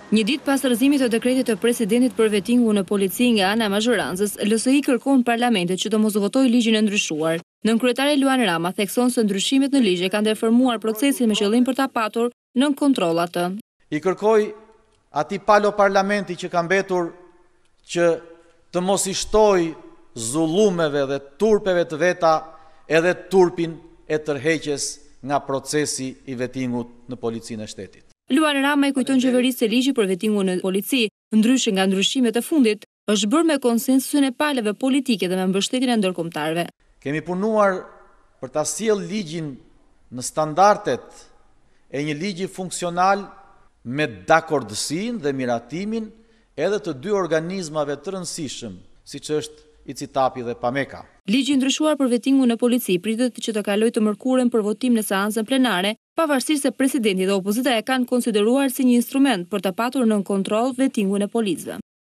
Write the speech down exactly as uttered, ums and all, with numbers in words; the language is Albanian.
Një ditë pas rrëzimit të dekretit të presidentit për vettingun në polici nga ana e mazhorancës, L S I kërkon parlamentit që të mos votojë ligjin e ndryshuar. Nënkryetare Luan Rama thekson se ndryshimet në ligje kanë ndërformuar procesin me qëllim për ta patur nën kontroll atë. I kërkoj atij palo parlamenti që ka mbetur që të mos i shtoj zullumeve dhe turpeve të veta edhe turpin e tërheqjes nga procesi i vettingut në policinë e shtetit. Luan Rama i kujton qeverisë se ligji për vettingun në polici, ndryshe nga ndryshimet e fundit, është bërë me konsensusin e palëve politike dhe me mbështetjen e ndërkombëtarëve. Kemi punuar për ta sjellë ligjin në standardet e një ligji funksional me dakordësinë dhe miratimin edhe të dy organizmave të rëndësishëm, siç është I C I T A P I dhe PAMEKA. Ligji i ndryshuar për vettingun në polici pritet që të kalojë të mërkurën për votim në seancën plenare, pavarësisht se presidenti dhe opozita e kanë konsideruar si një instrument për të patur nën kontroll vettingun e policëve.